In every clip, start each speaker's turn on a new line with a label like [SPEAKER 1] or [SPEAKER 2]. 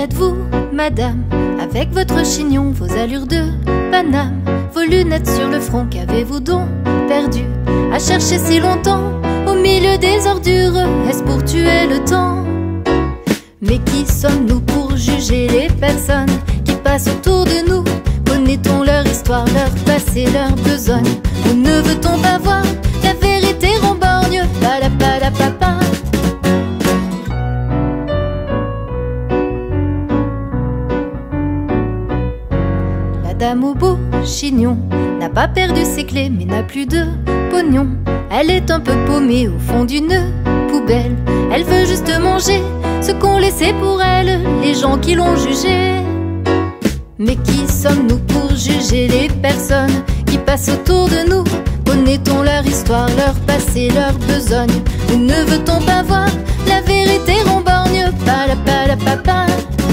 [SPEAKER 1] êtes-vous, madame? Avec votre chignon, vos allures de Paname, vos lunettes sur le front, qu'avez-vous donc perdu à chercher si longtemps au milieu des ordures? Est-ce pour tuer le temps? Mais qui sommes-nous pour juger les personnes qui passent autour de nous? Connaît-on leur histoire, leur passé, leur besogne? Ou ne veut-on pas voir la vérité romborgne? Palapalapapa. La dame au beau chignon n'a pas perdu ses clés mais n'a plus de pognon. Elle est un peu paumée au fond d'une poubelle. Elle veut juste manger ce qu'ont laissé pour elle les gens qui l'ont jugée. Mais qui sommes-nous pour juger les personnes qui passent autour de nous? Connaît-on leur histoire, leur passé, leur besogne? Ou ne veut-on pas voir la vérité romborgne? Palapalapapa.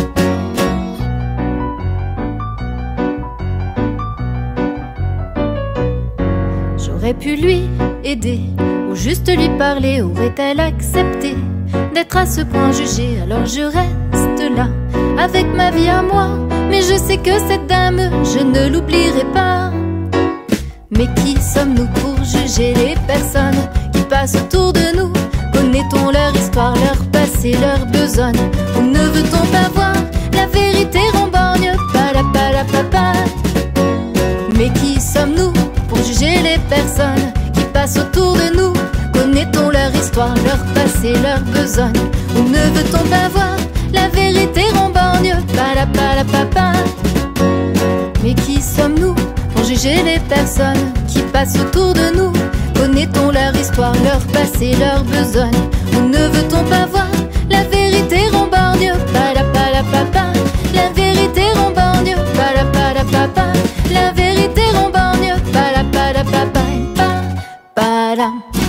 [SPEAKER 1] J'aurais pu lui aider ou juste lui parler. Aurait-elle accepté d'être à ce point jugée? Alors je reste là avec ma vie à moi. Mais je sais que cette dame, je ne l'oublierai pas. Mais qui sommes-nous pour juger les personnes qui passent autour de nous? Connaît-on leur histoire, leur passé, leur besogne? Ou ne veut-on pas voir la vérité romborgne? Palapalapapa. Mais qui sommes-nous pour juger les personnes qui passent autour de nous? Connaît-on leur histoire, leur passé, leur besogne? Ou ne veut-on pas voir la vérité romborgne? Palapalapapa. Mais qui sommes-nous pour juger les personnes qui passent autour de nous? Connaît-on leur histoire, leur passé, leur besogne? Ou ne veut-on pas voir la vérité romborgne? Palapalapapa. La vérité romborgne. Palapalapapa. La vérité romborgne. Palapalapapa. Palam.